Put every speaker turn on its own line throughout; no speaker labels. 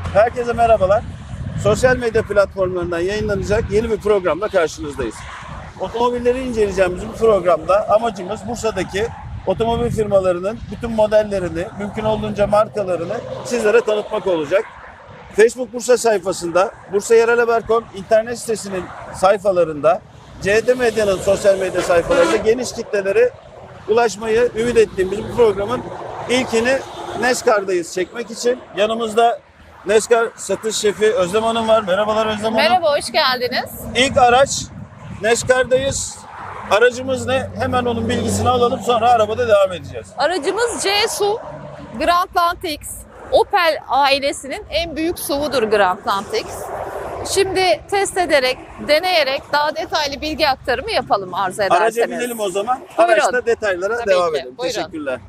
Herkese merhabalar. Sosyal medya platformlarından yayınlanacak yeni bir programla karşınızdayız. Otomobilleri inceleyeceğimiz bu programda amacımız Bursa'daki otomobil firmalarının bütün modellerini, mümkün olduğunca markalarını sizlere tanıtmak olacak. Facebook Bursa sayfasında, bursayerelhaber.com internet sitesinin sayfalarında, CHT Medya'nın sosyal medya sayfalarında geniş kitlelere ulaşmayı ümit ettiğimiz bu programın ilkini Nescar'dayız çekmek için. Yanımızda Nescar satış şefi Özlem Hanım var. Merhabalar Özlem Hanım.
Merhaba, hoş geldiniz.
İlk araç Nescar'dayız. Aracımız ne? Hemen onun bilgisini alalım, sonra arabada devam edeceğiz.
Aracımız C-SUV Grandland X. Opel ailesinin en büyük SUV'udur Grandland X. Şimdi test ederek, deneyerek daha detaylı bilgi aktarımı yapalım arzu ederseniz.
Araca binelim o zaman.
Buyurun.
Araçta detaylara
Tabii
devam
ki,
edelim.
buyurun.
Teşekkürler.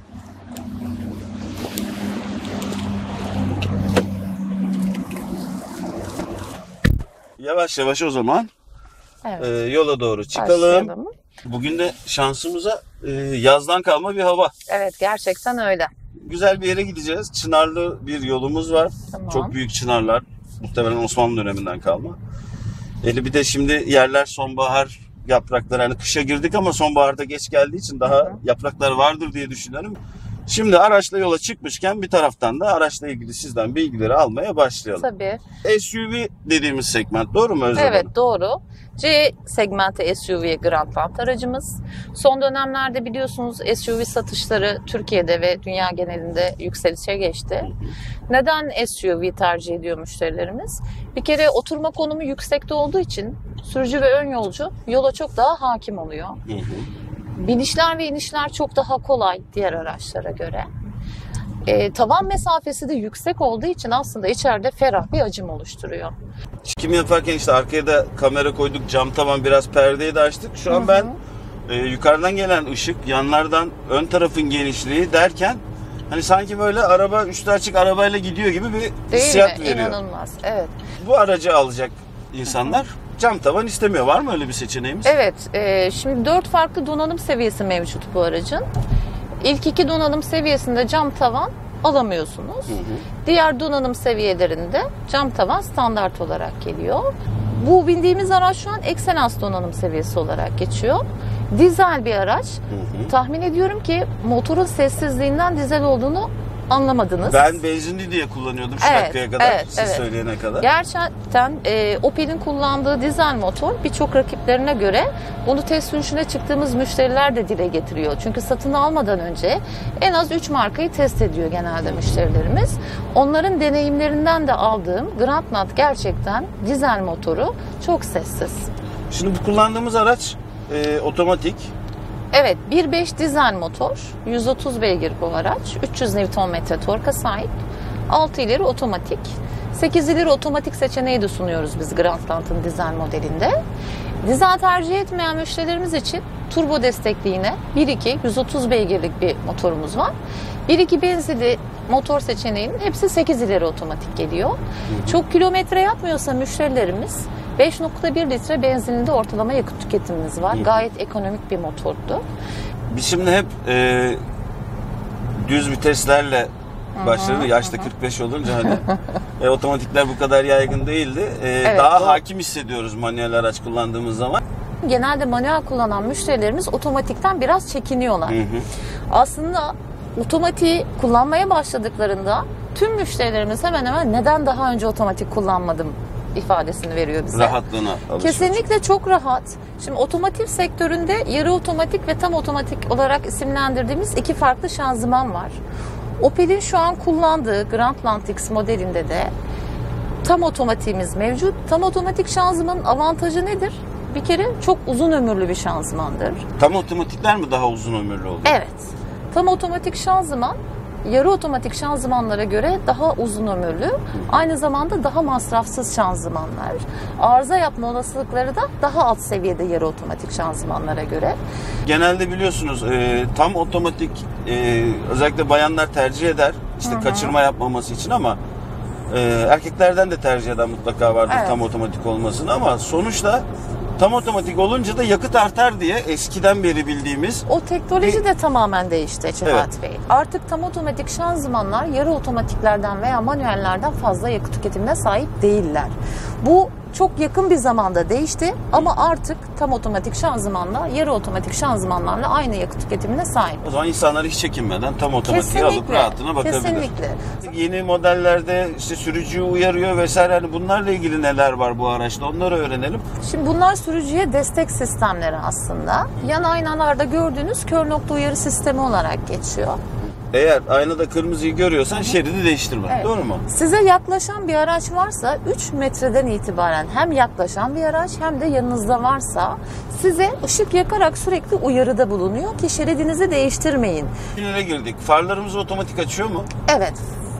Yavaş yavaş o zaman
Evet.
yola doğru çıkalım.
Başlayalım.
Bugün de şansımıza yazdan kalma bir hava.
Evet, gerçekten öyle.
Güzel bir yere gideceğiz. Çınarlı bir yolumuz var.
Tamam.
Çok büyük çınarlar. Muhtemelen Osmanlı döneminden kalma. Bir de şimdi yerler sonbahar yaprakları. Yani kışa girdik ama sonbaharda geç geldiği için daha yapraklar vardır diye düşünüyorum. Şimdi araçla yola çıkmışken bir taraftan da araçla ilgili sizden bilgileri almaya başlayalım.
Tabii.
SUV dediğimiz segment, doğru mu Özlem
Evet,
Hanım?
doğru. C segmenti SUV Grandland aracımız. Son dönemlerde biliyorsunuz SUV satışları Türkiye'de ve dünya genelinde yükselişe geçti. Neden SUV tercih ediyor müşterilerimiz? Bir kere oturma konumu yüksekte olduğu için sürücü ve ön yolcu yola çok daha hakim oluyor. Binişler ve inişler çok daha kolay diğer araçlara göre. Tavan mesafesi de yüksek olduğu için aslında içeride ferah bir hacim oluşturuyor.
Çekim yaparken işte arkaya da kamera koyduk, cam tavan, biraz perdeyi de açtık. Şu an ben yukarıdan gelen ışık, yanlardan ön tarafın genişliği derken hani sanki böyle araba üstü açık arabayla gidiyor gibi bir
Değil
hissiyat
mi?
veriyor.
İnanılmaz. Evet.
Bu aracı alacak insanlar cam tavan istemiyor. Var mı öyle bir seçeneğimiz?
Evet. Şimdi 4 farklı donanım seviyesi mevcut bu aracın. İlk 2 donanım seviyesinde cam tavan alamıyorsunuz. Diğer donanım seviyelerinde cam tavan standart olarak geliyor. Bu bindiğimiz araç şu an Excellence donanım seviyesi olarak geçiyor. Dizel bir araç. Tahmin ediyorum ki motorun sessizliğinden dizel olduğunu anlamadınız.
Ben benzinli diye kullanıyordum şu
Evet,
dakikaya kadar.
evet,
Siz
evet.
söyleyene kadar.
Gerçekten Opel'in kullandığı dizel motor birçok rakiplerine göre bunu test sürüşüne çıktığımız müşteriler de dile getiriyor. Çünkü satın almadan önce en az 3 markayı test ediyor genelde müşterilerimiz. Onların deneyimlerinden de aldığım Grandland gerçekten dizel motoru çok sessiz.
Şimdi bu kullandığımız araç otomatik.
Evet, 1.5 dizel motor, 130 beygir bu araç, 300 Nm torka sahip, 6 ileri otomatik, 8 ileri otomatik seçeneği de sunuyoruz biz Grandland'ın dizel modelinde. Dizel tercih etmeyen müşterilerimiz için turbo destekli yine 1.2 130 beygirlik bir motorumuz var. 1.2 benzinli motor seçeneğinin hepsi 8 ileri otomatik geliyor. Çok kilometre yapmıyorsa müşterilerimiz 5.1 litre benzinli ortalama yakıt tüketimimiz var. Gayet ekonomik bir motordu.
Biz şimdi hep düz viteslerle başladı. Yaşta 45 olunca hani otomatikler bu kadar yaygın değildi.
Evet,
daha
doğru.
hakim hissediyoruz manuel araç kullandığımız zaman.
Genelde manuel kullanan müşterilerimiz otomatikten biraz çekiniyorlar. Aslında otomatiği kullanmaya başladıklarında tüm müşterilerimiz hemen hemen neden daha önce otomatik kullanmadım ifadesini veriyor bize.
Rahatlığına alışıyoruz.
Kesinlikle çok rahat. Şimdi otomotiv sektöründe yarı otomatik ve tam otomatik olarak isimlendirdiğimiz 2 farklı şanzıman var. Opel'in şu an kullandığı Grandland X modelinde de tam otomatiğimiz mevcut. Tam otomatik şanzımanın avantajı nedir? Bir kere çok uzun ömürlü bir şanzımandır.
Tam otomatikler mi daha uzun ömürlü oluyor?
Evet. Tam otomatik şanzıman yarı otomatik şanzımanlara göre daha uzun ömürlü, aynı zamanda daha masrafsız şanzımanlar. Arıza yapma olasılıkları da daha alt seviyede yarı otomatik şanzımanlara göre.
Genelde biliyorsunuz tam otomatik özellikle bayanlar tercih eder. İşte kaçırma yapmaması için ama erkeklerden de tercih eden mutlaka vardır tam otomatik olmasını ama sonuçta Tam otomatik olunca da yakıt artar diye eskiden beri bildiğimiz.
O teknoloji de tamamen değişti Cihat
Evet.
Bey. Artık tam otomatik şanzımanlar yarı otomatiklerden veya manuellerden fazla yakıt tüketimine sahip değiller. Bu çok yakın bir zamanda değişti ama artık tam otomatik şanzımanla yarı otomatik şanzımanlarla aynı yakıt tüketimine sahip.
O zaman insanlar hiç çekinmeden tam otomatiğe alıp rahatına bakabilir.
Kesinlikle.
Yeni modellerde işte sürücüyü uyarıyor vesaire. Hani bunlarla ilgili neler var bu araçta? Onları öğrenelim.
Şimdi bunlar sürücüye destek sistemleri aslında. Yan aynalarda gördüğünüz kör nokta uyarı sistemi olarak geçiyor.
Eğer aynada kırmızıyı görüyorsan şeridi değiştirme.
Evet.
Doğru mu?
Size yaklaşan bir araç varsa 3 metreden itibaren hem yaklaşan bir araç hem de yanınızda varsa size ışık yakarak sürekli uyarıda bulunuyor ki şeridinizi değiştirmeyin.
Tünele girdik. Farlarımız otomatik açıyor mu?
Evet.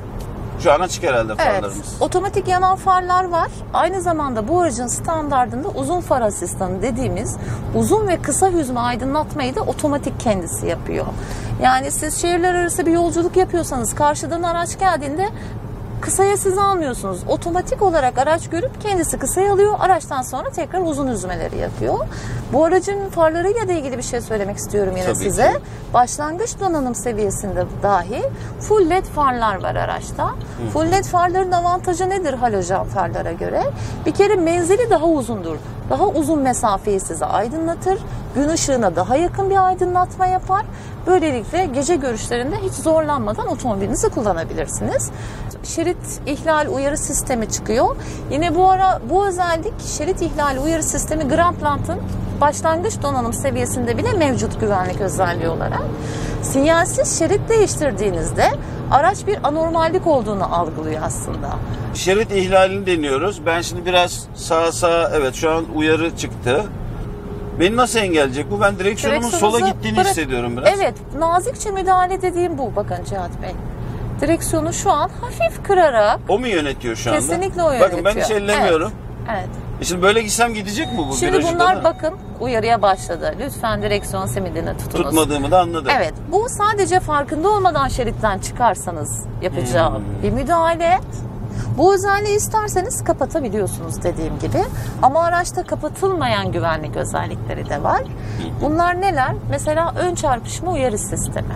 Şu an açık herhalde
Evet,
farlarımız.
otomatik yanan farlar var. Aynı zamanda bu aracın standardında uzun far asistanı dediğimiz uzun ve kısa hüzme aydınlatmayı da otomatik kendisi yapıyor. Yani siz şehirler arası bir yolculuk yapıyorsanız karşıdan araç geldiğinde kısaya siz almıyorsunuz. Otomatik olarak araç görüp kendisi kısaya alıyor. Araçtan sonra tekrar uzun hüzmeleri yapıyor. Bu aracın farlarıyla da ilgili bir şey söylemek istiyorum yine
Tabii
size.
ki.
Başlangıç donanım seviyesinde dahi full led farlar var araçta. Full led farların avantajı nedir halojen farlara göre? Bir kere menzili daha uzundur. Daha uzun mesafeyi size aydınlatır. Gün ışığına daha yakın bir aydınlatma yapar. Böylelikle gece görüşlerinde hiç zorlanmadan otomobilinizi kullanabilirsiniz. Şerit ihlal uyarı sistemi çıkıyor. Yine bu özellik şerit ihlal uyarı sistemi Grandland'ın başlangıç donanım seviyesinde bile mevcut güvenlik özelliği olarak. Sinyalsiz şerit değiştirdiğinizde araç bir anormallik olduğunu algılıyor aslında.
Şerit ihlalini deniyoruz. Ben şimdi biraz sağa evet şu an uyarı çıktı. Beni nasıl engelleyecek bu? Ben direksiyonumun sola
Direksiyonunuzu
gittiğini hissediyorum biraz.
Evet, nazikçe müdahale dediğim bu bakın Cihat Bey. Direksiyonu şu an hafif kırarak
O mu yönetiyor şu anda?
kesinlikle o yönetiyor.
Bakın ben hiç ellemiyorum.
Evet.
Şimdi böyle gitsem gidecek mi bu?
Şimdi
virajı
bunlar
da?
bakın uyarıya başladı. Lütfen direksiyon simidini tutunuz.
Tutmadığımı da anladım.
Evet. Bu sadece farkında olmadan şeritten çıkarsanız yapacağım bir müdahale. Bu özelliği isterseniz kapatabiliyorsunuz dediğim gibi. Ama araçta kapatılmayan güvenlik özellikleri de var. Bunlar neler? Mesela ön çarpışma uyarı sistemi.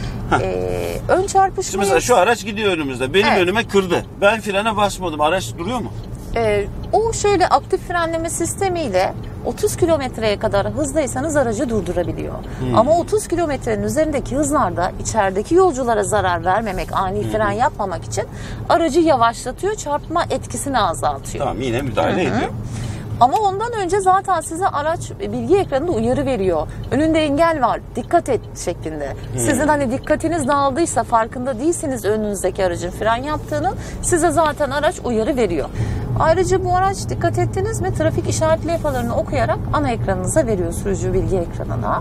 Ön çarpışma
Şimdi mesela şu araç gidiyor önümüzde. Benim
Evet.
önüme kırdı. Ben frene basmadım. Araç duruyor mu?
O şöyle aktif frenleme sistemiyle 30 kilometreye kadar hızdaysanız aracı durdurabiliyor. Ama 30 kilometrenin üzerindeki hızlarda içerideki yolculara zarar vermemek, ani fren yapmamak için aracı yavaşlatıyor, çarpma etkisini azaltıyor.
Tamam yine müdahale ediyor.
Ama ondan önce zaten size araç bilgi ekranında uyarı veriyor. Önünde engel var, dikkat et şeklinde. Sizin hani dikkatiniz dağıldıysa, farkında değilsiniz önünüzdeki aracın fren yaptığını, size zaten araç uyarı veriyor. Ayrıca bu araç dikkat ettiniz mi trafik işaret levhalarını okuyarak ana ekranınıza veriyor, sürücü bilgi ekranına.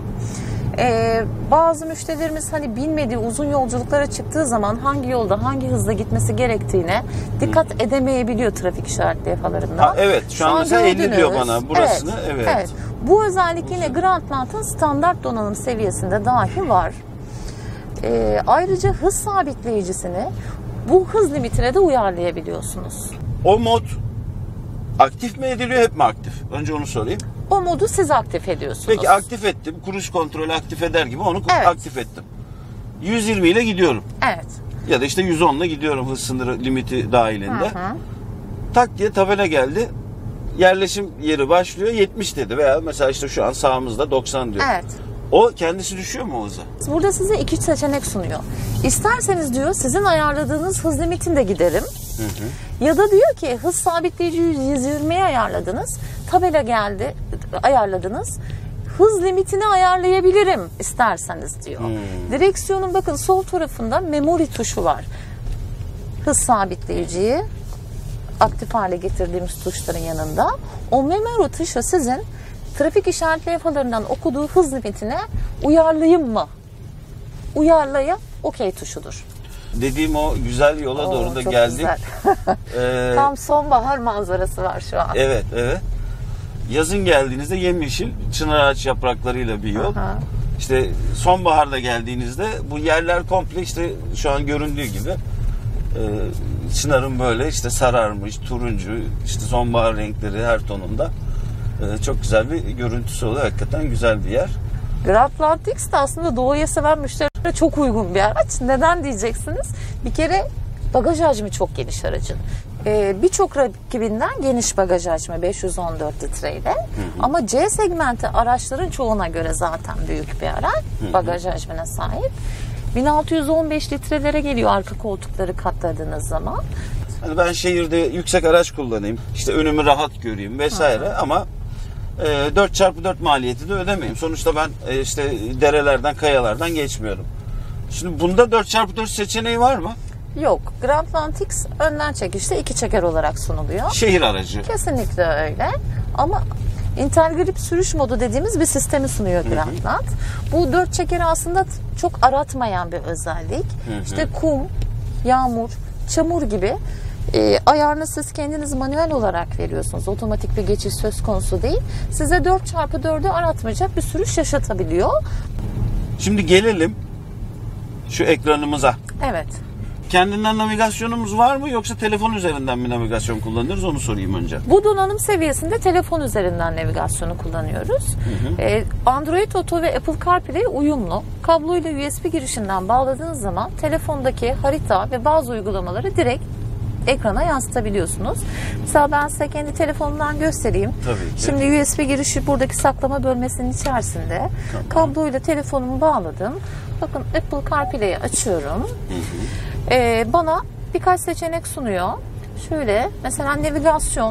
Bazı müşterilerimiz hani bilmediği uzun yolculuklara çıktığı zaman hangi yolda hangi hızla gitmesi gerektiğine dikkat edemeyebiliyor trafik işaret levhalarında.
Ha, evet şu an mesela 50 diyor bana burasını. Evet.
Bu özellik yine Grandland'ın standart donanım seviyesinde dahi var. Ayrıca hız sabitleyicisini bu hız limitine de uyarlayabiliyorsunuz.
O mod aktif mi ediliyor hep mi aktif? Önce onu sorayım.
O modu siz aktif ediyorsunuz.
Peki aktif ettim. Kuruş kontrolü aktif eder gibi onu
Evet.
aktif ettim. 120 ile gidiyorum.
Evet.
Ya da işte 110 ile gidiyorum hız sınırı limiti dahilinde. Tak diye tabela geldi. Yerleşim yeri başlıyor 70 dedi veya mesela işte şu an sağımızda 90 diyor.
Evet.
O kendisi düşüyor mu o hıza?
Burada size iki seçenek sunuyor. İsterseniz diyor sizin ayarladığınız hız limitinde giderim. Ya da diyor ki hız sabitleyici 120'ye ayarladınız. Tabela geldi ayarladınız. Hız limitini ayarlayabilirim isterseniz diyor. Direksiyonun bakın sol tarafında memory tuşu var. Hız sabitleyiciyi aktif hale getirdiğimiz tuşların yanında. O memory tuşu sizin trafik işaret levhalarından okuduğu hız limitine uyarlayayım mı? Uyarlaya okey tuşudur.
Dediğim o güzel yola doğru da
çok
geldik.
güzel. Tam sonbahar manzarası var şu an.
Evet. Yazın geldiğinizde yemyeşil çınar ağaç yapraklarıyla bir yol.
Aha.
İşte sonbaharda geldiğinizde bu yerler komple işte şu an göründüğü gibi çınarın böyle işte sararmış, turuncu, işte sonbahar renkleri her tonunda. Çok güzel bir görüntüsü oluyor. Hakikaten güzel bir yer.
Grandland X de aslında doğayı seven müşterilere çok uygun bir araç. Neden diyeceksiniz? Bir kere bagaj hacmi çok geniş aracın. Birçok rakibinden geniş bagaj hacmi 514 litreyle. Ama C segmenti araçların çoğuna göre zaten büyük bir araç. Bagaj hacmine sahip. 1615 litrelere geliyor arka koltukları katladığınız zaman.
Hani ben şehirde yüksek araç kullanayım, işte önümü rahat göreyim vesaire ama 4x4 maliyeti de ödemeyeyim. Sonuçta ben işte derelerden, kayalardan geçmiyorum. Şimdi bunda 4x4 seçeneği var mı?
Yok. Grandland X önden çekişte 2 çeker olarak sunuluyor.
Şehir aracı.
Kesinlikle öyle. Ama Intelgrip sürüş modu dediğimiz bir sistemi sunuyor Grandland. Bu 4 çekeri aslında çok aratmayan bir özellik. İşte kum, yağmur, çamur gibi ayarını siz kendiniz manuel olarak veriyorsunuz. Otomatik bir geçiş söz konusu değil. Size 4x4'ü aratmayacak bir sürüş yaşatabiliyor.
Şimdi gelelim şu ekranımıza.
Evet.
Kendinden navigasyonumuz var mı yoksa telefon üzerinden mi navigasyon kullanıyoruz onu sorayım önce.
Bu donanım seviyesinde telefon üzerinden navigasyonu kullanıyoruz. Android Auto ve Apple CarPlay uyumlu. Kabloyla USB girişinden bağladığınız zaman telefondaki harita ve bazı uygulamaları direkt ekrana yansıtabiliyorsunuz. Mesela ben size kendi telefonumdan göstereyim.
Tabii ki.
Şimdi USB girişi buradaki saklama bölmesinin içerisinde. Kabloyla telefonumu bağladım. Bakın Apple CarPlay'i açıyorum. Bana birkaç seçenek sunuyor. Şöyle mesela navigasyon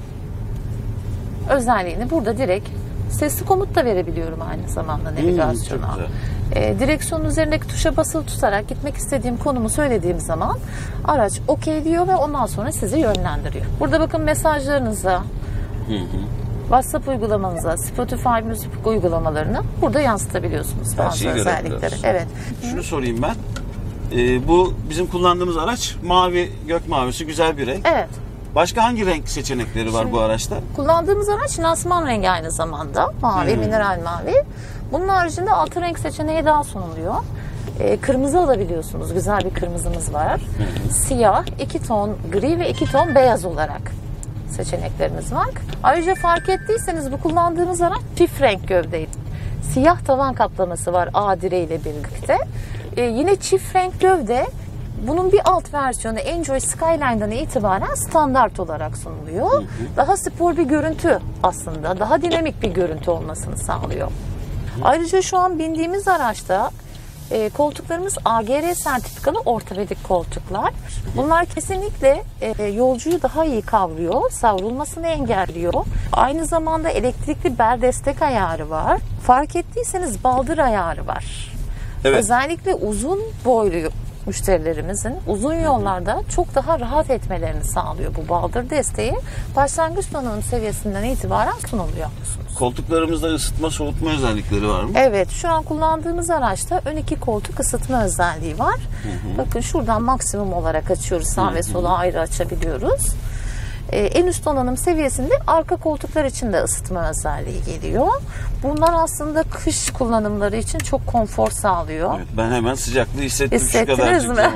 özelliğini burada direkt sesli komut da verebiliyorum aynı zamanda navigasyona. Direksiyonun üzerindeki tuşa basılı tutarak gitmek istediğim konumu söylediğim zaman araç okey diyor ve ondan sonra sizi yönlendiriyor. Burada bakın mesajlarınıza, WhatsApp uygulamanıza, Spotify müzik uygulamalarını burada yansıtabiliyorsunuz bazı özellikleri. Evet.
Şunu sorayım ben. Bu bizim kullandığımız araç mavi, gök mavisi güzel bir renk.
Evet.
Başka hangi renk seçenekleri var bu araçta?
Kullandığımız araç lansman rengi aynı zamanda. Mavi, mineral mavi. Bunun haricinde 6 renk seçeneği daha sunuluyor. Kırmızı alabiliyorsunuz. Güzel bir kırmızımız var. Siyah, 2 ton gri ve 2 ton beyaz olarak seçeneklerimiz var. Ayrıca fark ettiyseniz bu kullandığımız araç çift renk gövdeydi. Siyah tavan kaplaması var A direğiyle birlikte. Yine çift renk gövde. Bunun bir alt versiyonu Enjoy Skyline'dan itibaren standart olarak sunuluyor. Daha spor bir görüntü aslında. Daha dinamik bir görüntü olmasını sağlıyor. Ayrıca şu an bindiğimiz araçta koltuklarımız AGR sertifikalı ortopedik koltuklar. Bunlar kesinlikle yolcuyu daha iyi kavruyor, savrulmasını engelliyor. Aynı zamanda elektrikli bel destek ayarı var. Fark ettiyseniz baldır ayarı var.
Evet.
Özellikle uzun boylu müşterilerimizin uzun yollarda çok daha rahat etmelerini sağlıyor bu baldır desteği. Başlangıç donanım seviyesinden itibaren sunuluyor.
Koltuklarımızda ısıtma soğutma özellikleri var mı?
Evet, şu an kullandığımız araçta ön iki koltuk ısıtma özelliği var. Bakın şuradan maksimum olarak açıyoruz. Sağ ve sola ayrı açabiliyoruz. En üst donanım seviyesinde arka koltuklar için de ısıtma özelliği geliyor. Bunlar aslında kış kullanımları için çok konfor sağlıyor. Evet,
ben hemen sıcaklığı hissettim.
Hissettiniz mi?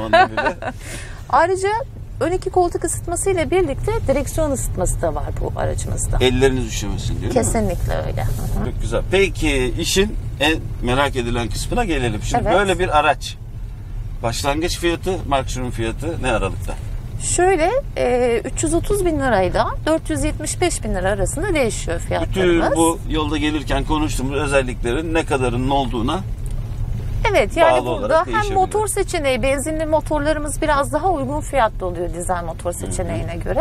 Ayrıca ön iki koltuk ısıtması ile birlikte direksiyon ısıtması da var bu aracımızda.
Elleriniz üşümesin diyor.
Kesinlikle öyle.
Çok güzel. Peki işin en merak edilen kısmına gelelim. Şimdi böyle bir araç başlangıç fiyatı, maksimum fiyatı ne aralıkta?
Şöyle 330 bin lirayla 475 bin lira arasında değişiyor fiyatlarımız.
Bütün bu yolda gelirken konuştuğumuz özelliklerin ne kadarının olduğuna
evet, yani burada hem
değişebiliyor.
motor seçeneği, benzinli motorlarımız biraz daha uygun fiyatlı oluyor dizel motor seçeneğine göre.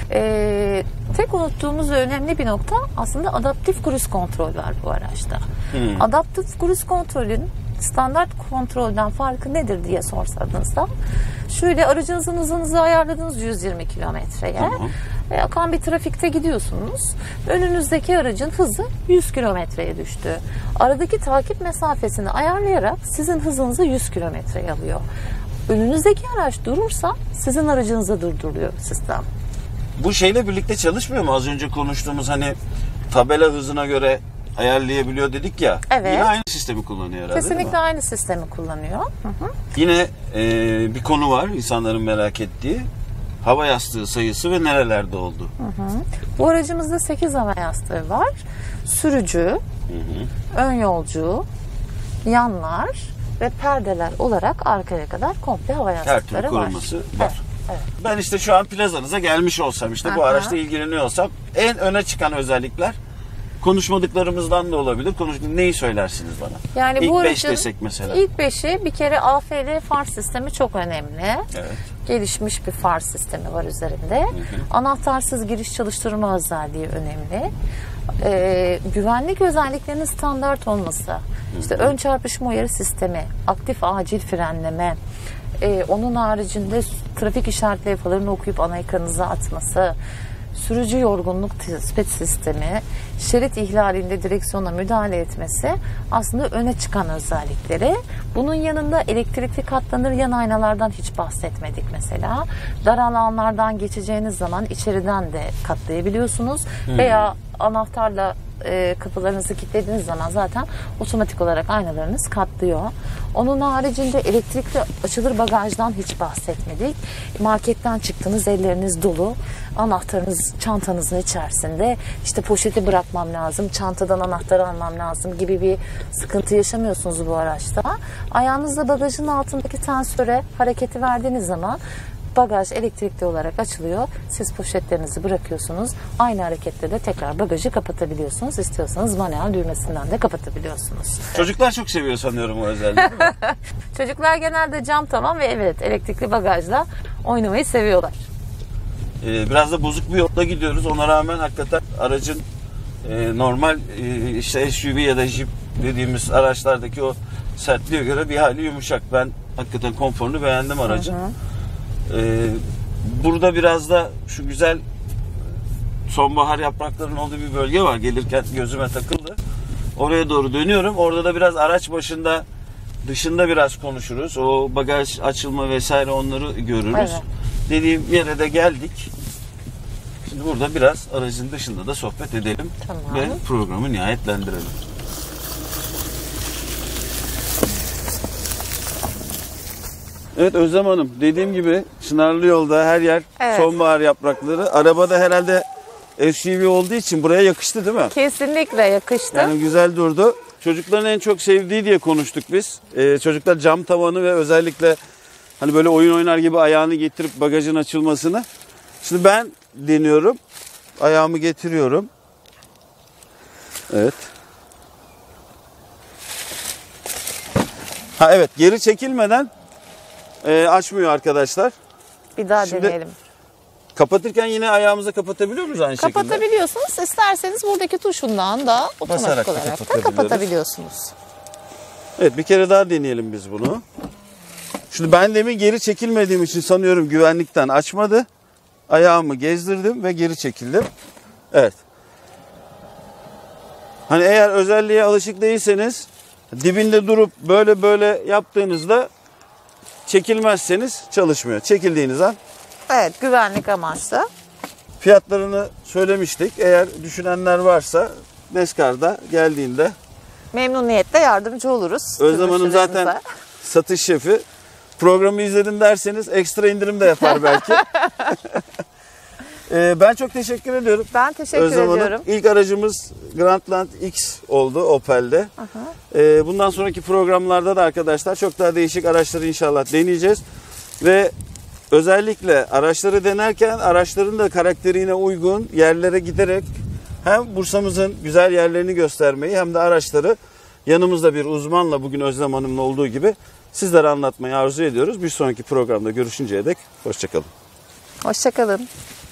Tek unuttuğumuz önemli bir nokta aslında adaptif cruise kontrol var bu araçta. Adaptif cruise kontrolün standart kontrolden farkı nedir diye sorsanız da şöyle aracınızın hızınızı ayarladınız 120 kilometreye. Akan bir trafikte gidiyorsunuz. Önünüzdeki aracın hızı 100 kilometreye düştü. Aradaki takip mesafesini ayarlayarak sizin hızınızı 100 kilometreye alıyor. Önünüzdeki araç durursa sizin aracınızı durduruyor sistem.
Bu şeyle birlikte çalışmıyor mu? Az önce konuştuğumuz hani tabela hızına göre ayarlayabiliyor dedik ya.
Evet.
Yine aynı sistemi kullanıyor herhalde.
Kesinlikle aynı sistemi kullanıyor.
Yine bir konu var insanların merak ettiği. hava yastığı sayısı ve nerelerde oldu?
Bu aracımızda 8 hava yastığı var. Sürücü, ön yolcu, yanlar ve perdeler olarak arkaya kadar komple hava
Her türlü
yastıkları var.
koruması var.
Evet, evet.
Ben işte şu an plazanıza gelmiş olsam, işte bu
Aha.
araçla ilgileniyorsam en öne çıkan özellikler konuşmadıklarımızdan da olabilir. Neyi söylersiniz bana?
Yani
İlk
bu
5
aracın
desek mesela.
İlk 5'i bir kere AFL far sistemi çok önemli.
Evet.
Gelişmiş bir far sistemi var üzerinde. Anahtarsız giriş çalıştırma özelliği önemli. Güvenlik özelliklerinin standart olması. İşte ön çarpışma uyarı sistemi, aktif acil frenleme, onun haricinde trafik işaret levhalarını okuyup ana ekranınıza atması, sürücü yorgunluk tespit sistemi, şerit ihlalinde direksiyona müdahale etmesi aslında öne çıkan özellikleri. Bunun yanında elektrikli katlanır yan aynalardan hiç bahsetmedik mesela. Dar alanlardan geçeceğiniz zaman içeriden de katlayabiliyorsunuz veya anahtarla kapılarınızı kilitlediğiniz zaman zaten otomatik olarak aynalarınız katlıyor. Onun haricinde elektrikli açılır bagajdan hiç bahsetmedik. Marketten çıktınız, elleriniz dolu. Anahtarınız çantanızın içerisinde. İşte poşeti bırakmam lazım, çantadan anahtarı almam lazım gibi bir sıkıntı yaşamıyorsunuz bu araçta. Ayağınızla bagajın altındaki sensöre hareketi verdiğiniz zaman bagaj elektrikli olarak açılıyor. Siz poşetlerinizi bırakıyorsunuz. Aynı hareketle de tekrar bagajı kapatabiliyorsunuz. İstiyorsanız manuel düğmesinden de kapatabiliyorsunuz.
Çocuklar çok seviyor sanıyorum o özelliği, değil mi?
Çocuklar genelde cam tavan ve evet elektrikli bagajla oynamayı seviyorlar.
Biraz da bozuk bir yolda gidiyoruz. Ona rağmen hakikaten aracın normal işte SUV ya da Jeep dediğimiz araçlardaki o sertliğe göre bir hali yumuşak. Ben hakikaten konforunu beğendim aracın. Burada biraz da şu güzel sonbahar yapraklarının olduğu bir bölge var. Gelirken gözüme takıldı. Oraya doğru dönüyorum. Orada da biraz araç başında dışında biraz konuşuruz. O bagaj açılma vesaire onları görürüz.
Evet.
Dediğim yere de geldik. Şimdi burada biraz aracın dışında da sohbet edelim.
Tamam.
Ve programı nihayetlendirelim. Evet Özlem Hanım, dediğim gibi Çınarlı yolda her yer
Evet.
sonbahar yaprakları. Arabada herhalde SUV olduğu için buraya yakıştı değil mi?
Kesinlikle yakıştı.
Yani güzel durdu. Çocukların en çok sevdiği diye konuştuk biz. Çocuklar cam tavanı ve özellikle hani böyle oyun oynar gibi ayağını getirip bagajın açılmasını. Şimdi ben deniyorum. Ayağımı getiriyorum. Evet. Ha evet, geri çekilmeden açmıyor arkadaşlar.
Bir daha
Şimdi-
deneyelim.
Kapatırken yine ayağımızı kapatabiliyor muyuz aynı şekilde?
Kapatabiliyorsunuz. İsterseniz buradaki tuşundan da otomatik
Basarak da
olarak da
kapatabiliyoruz.
kapatabiliyorsunuz.
Evet, bir kere daha deneyelim biz bunu. Şimdi ben demin geri çekilmediğim için sanıyorum güvenlikten açmadı. Ayağımı gezdirdim ve geri çekildim. Evet. Hani eğer özelliğe alışık değilseniz dibinde durup böyle yaptığınızda çekilmezseniz çalışmıyor. Çekildiğiniz an
Evet, güvenlik amaçlı.
fiyatlarını söylemiştik. Eğer düşünenler varsa Nescar'da geldiğinde
Memnuniyetle yardımcı oluruz.
Özlem Hanım zaten
müşterilerimize.
satış şefi. Programı izledim derseniz ekstra indirim de yapar belki. Ben çok teşekkür ediyorum.
Ben teşekkür
Özlem Hanım.
ediyorum.
İlk aracımız Grandland X oldu Opel'de. Bundan sonraki programlarda da arkadaşlar çok daha değişik araçları inşallah deneyeceğiz. Ve özellikle araçları denerken araçların da karakterine uygun yerlere giderek hem Bursa'mızın güzel yerlerini göstermeyi hem de araçları yanımızda bir uzmanla bugün Özlem Hanım'la olduğu gibi sizlere anlatmayı arzu ediyoruz. Bir sonraki programda görüşünceye dek hoşça kalın.
Hoşça kalın.